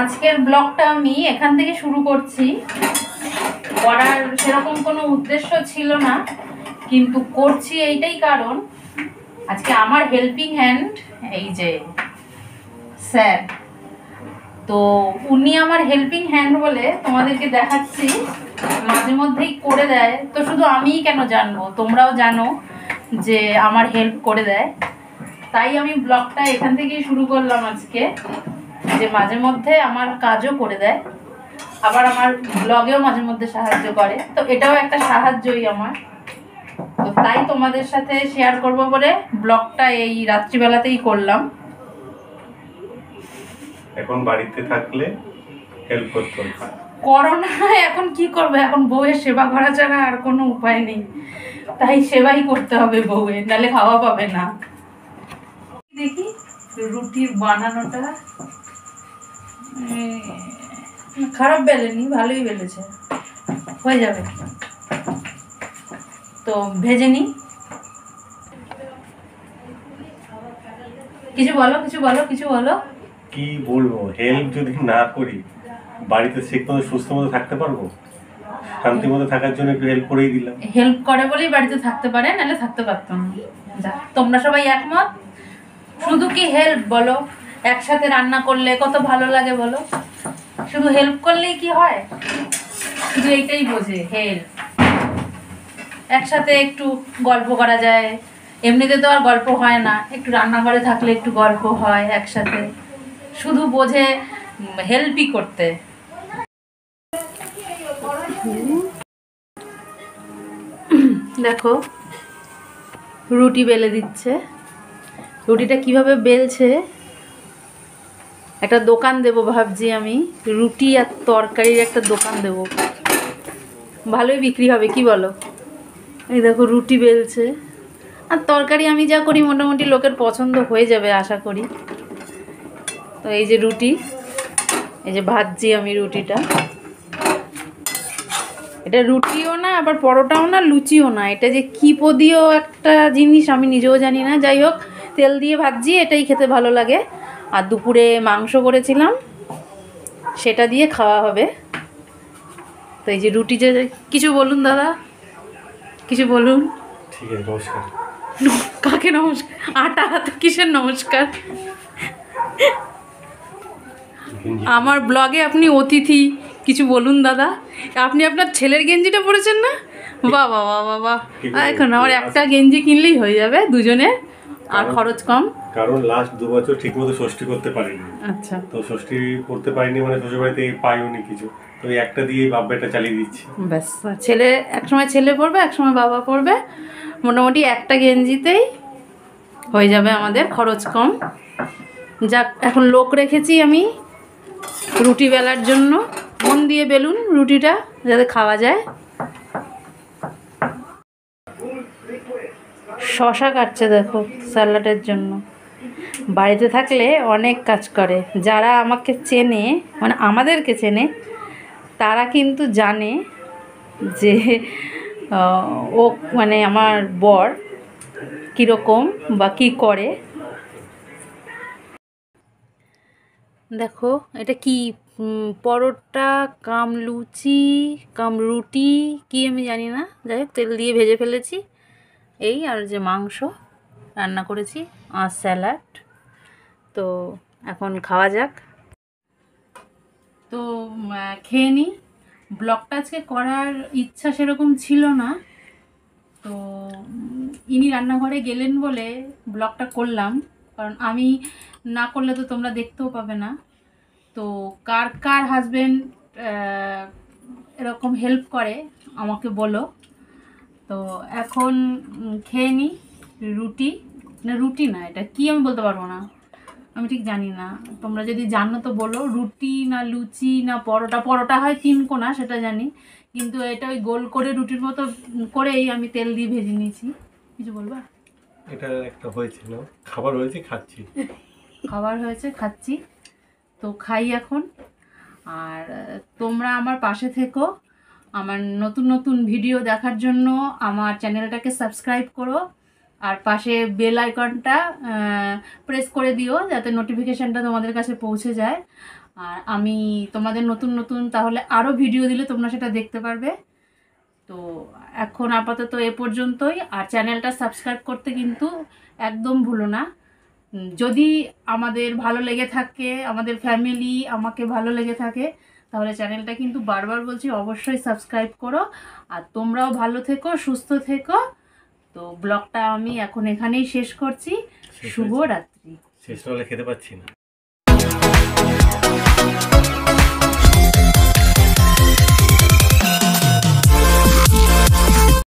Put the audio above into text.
আজকের ব্লগটা আমি এখান থেকে শুরু করছি। করার সেরকম কোনো উদ্দেশ্য ছিল না, কিন্তু করছি এইটাই কারণ আজকে আমার হেল্পিং হ্যান্ড এই যে স্যার, তো উনি আমার হেল্পিং হ্যান্ড বলে তোমাদেরকে দেখাচ্ছি। মাঝে মধ্যেই করে দেয়, তো শুধু আমিই কেন জানবো, তোমরাও জানো যে আমার হেল্প করে দেয়। তাই আমি ব্লগটা এখান থেকেই শুরু করলাম আজকে, যে মাঝে মধ্যে আমার কাজও করে দেয়, আবার আমার ব্লগেও মাঝে মধ্যে সাহায্য করে। তো এটাও একটা সাহায্যই আমার, তো তাই তোমাদের সাথে শেয়ার করব বলে ব্লগটা এই রাত্রিবেলাতেই করলাম। এখন বাড়িতে থাকলে হেল্প করতে হবে, করোনা এখন কি করবে, এখন বউয়ের সেবা করা ছাড়া আর কোনো উপায় নেই, তাই সেবাই করতে হবে বউয়ের, নাহলে খাওয়া পাবে না। দেখি রুটির বানানোটা খারাপ বেলেনি, ভালোই বেলেছে, হয়ে যাবে। তো ভেজে নি। কিছু বলো, কিছু বলো, কিছু বলো। কি বলবো, হেল্প যদি না করি বাড়িতে ঠিক মতো সুস্থ মতো থাকতে পারবো? শান্তি মতো থাকার জন্য একটু হেল্প করেই দিলাম। হেল্প করে বলেই বাড়িতে থাকতে পারে, নাহলে থাকতে পারতাম না। তোমরা সবাই একমত? শুধু কি হেল্প বলো, একসাথে রান্না করলে কত ভালো লাগে বলো, শুধু হেল্প করলেই কি হয়? শুধু এইটাই বোঝে হেল্প। একসাথে একটু গল্প করা যায়, এমনিতে তো আর গল্প হয় না, একটু রান্নাঘরে থাকলে একটু গল্প হয় একসাথে, শুধু বোঝে হেল্পই করতে। দেখো রুটি বেলে দিচ্ছে, রুটিটা কিভাবে বেলছে। একটা দোকান দেব ভাবছি আমি, রুটি আর তরকারির একটা দোকান দেব, ভালোই বিক্রি হবে, কি বলো? এই দেখো রুটি বেলছে, আর তরকারি আমি যা করি মোটামুটি লোকের পছন্দ হয়ে যাবে আশা করি। তো এই যে রুটি, এই যে ভাজছি আমি রুটিটা, এটা রুটিও না আবার পরোটাও না লুচিও না, এটা যে কি পদীয় একটা জিনিস আমি নিজেও জানি না। যাই হোক, তেল দিয়ে ভাজছি, এটাই খেতে ভালো লাগে। আর দুপুরে মাংস করেছিলাম, সেটা দিয়ে খাওয়া হবে। তো এই যে রুটি, যে কিছু বলুন দাদা, কিছু বলুন। ঠিক আছে, নমস্কার। কাকে নমস্কার? আটা হাত কিসের নমস্কার? আমার ব্লগে আপনি অতিথি, কিছু বলুন দাদা। আপনি আপনার ছেলের গেঞ্জিটা পরেছেন না? বাহ বাহ বাহ বাহ বাহ, এখন আমার একটা গেঞ্জি কিনলেই হয়ে যাবে দুজনের, আর খরচ কম। কারণ লাস্ট 2 বছর ঠিকমতো ষষ্ঠী করতে পারিনি। আচ্ছা, তো ষষ্ঠী করতে পারিনি মানে শ্বশুরবাড়িতে পাইওনি কিছু, তো এই একটা দিয়ে বাব্বাটা চালিয়ে দিচ্ছি। ব্যাস, ছেলে একসময় ছেলে পড়বে, একসময় বাবা পড়বে, মোটামুটি একটা গেঞ্জিতেই হয়ে যাবে আমাদের, খরচ কম। যাক, এখন লোক রেখেছি আমি রুটি বেলার জন্য, মন দিয়ে বেলুন রুটিটা যাতে খাওয়া যায়। শশা কাটছে দেখো স্যালাডের জন্য। বাড়িতে থাকলে অনেক কাজ করে, যারা আমাকে চেনে মানে আমাদেরকে চেনে তারা কিন্তু জানে যে ও মানে আমার বর কীরকম বা কী করে। দেখো এটা কি, পরোটা কাম লুচি কাম রুটি কি আমি জানি না, যাই হোক তেল দিয়ে ভেজে ফেলেছি এই, আর যে মাংস রান্না করেছি আর স্যালাড। তো এখন খাওয়া যাক। তো খেয়ে নিই। ব্লগটা আজকে করার ইচ্ছা সেরকম ছিল না, তো ইনি রান্নাঘরে গেলেন বলে ব্লগটা করলাম, কারণ আমি না করলে তো তোমরা দেখতেও পাবে না। তো কার কার হাজবেন্ড এরকম হেল্প করে আমাকে বলো। তো এখন খেয়ে নিই। রুটি না, রুটি না, এটা কি আমি বলতে পারবো না, আমি ঠিক জানি না, তোমরা যদি জানো তো বলো। রুটি না লুচি না পরোটা, পরোটা হয় 3 কোনা সেটা জানি, কিন্তু এটা ওই গোল করে রুটির মতো করেই আমি তেল দিয়ে ভেজে নিয়েছি। কিছু বলবা? এটা একটা হয়েছে না, খাবার হয়েছে, খাচ্ছি। খাবার হয়েছে, খাচ্ছি। তো খাই এখন। আর তোমরা আমার পাশে থেকো, আমার নতুন নতুন ভিডিও দেখার জন্য আমার চ্যানেলটাকে সাবস্ক্রাইব করো, আর পাশে বেল আইকনটা প্রেস করে দিও যাতে নোটিফিকেশানটা তোমাদের কাছে পৌঁছে যায়। আর আমি তোমাদের নতুন নতুন তাহলে আরও ভিডিও দিলে তোমরা সেটা দেখতে পারবে। তো এখন আপাতত এ পর্যন্তই। আর চ্যানেলটা সাবস্ক্রাইব করতে কিন্তু একদম ভুলো না। যদি আমাদের ভালো লেগে থাকে, আমাদের ফ্যামিলি আমাকে ভালো লেগে থাকে, তাহলে চ্যানেলটা কিন্তু বারবার বলছি অবশ্যই সাবস্ক্রাইব করো। আর তোমরাও ভালো থেকো, সুস্থ থেকো। তো ব্লগটা আমি এখন এখানেই শেষ করছি। শুভরাত্রি। শেষ হলে খেতে পাচ্ছি না।